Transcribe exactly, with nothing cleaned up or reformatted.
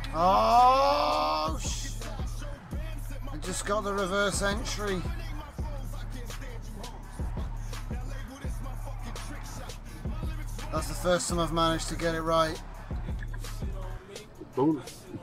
Oh, sh I just got the reverse entry. That's the first time I've managed to get it right. Bonus.